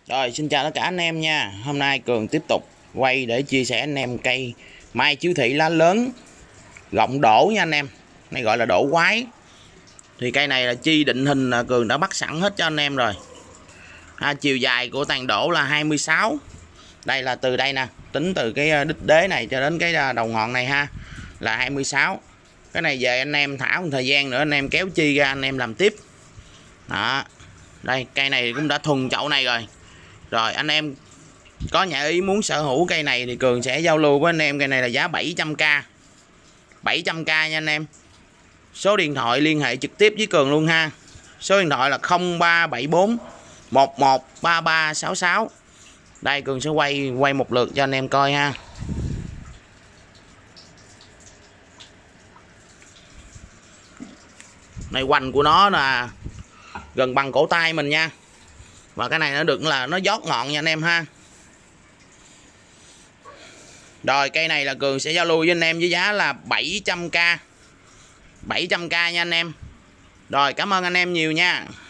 Rồi, xin chào tất cả anh em nha. Hôm nay Cường tiếp tục quay để chia sẻ anh em cây mai chiếu thị lá lớn gọng đổ nha anh em. Này gọi là đổ quái. Thì cây này là chi định hình là Cường đã bắt sẵn hết cho anh em rồi. Chiều dài của tàn đổ là 26. Đây là từ đây nè, tính từ cái đích đế này cho đến cái đầu ngọn này ha, là 26. Cái này về anh em thả một thời gian nữa anh em kéo chi ra anh em làm tiếp. Đó. Đây, cây này cũng đã thuần chậu này rồi. Rồi anh em có nhà ý muốn sở hữu cây này thì Cường sẽ giao lưu với anh em. Cây này là giá 700k 700k nha anh em. Số điện thoại liên hệ trực tiếp với Cường luôn ha. Số điện thoại là 0374 113366. Đây Cường sẽ quay một lượt cho anh em coi ha. Này hoành của nó là gần bằng cổ tay mình nha. Và cái này nó được là nó giót ngọn nha anh em ha. Rồi cây này là Cường sẽ giao lưu với anh em với giá là 700k 700k nha anh em. Rồi cảm ơn anh em nhiều nha.